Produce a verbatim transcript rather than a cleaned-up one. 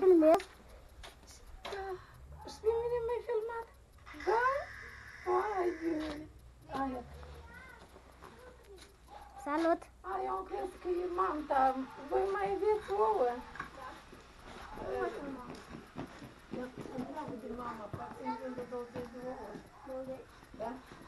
filmez? Și pe mine m-ai filmat? Da? Hai de... Aia. Salut! Ai, eu am crezut că e manta. Voi mai aveți ouă? Nu mai sunt mama. Eu îmi plac de mama, poate îmi vând de douăzeci de ouă. Da?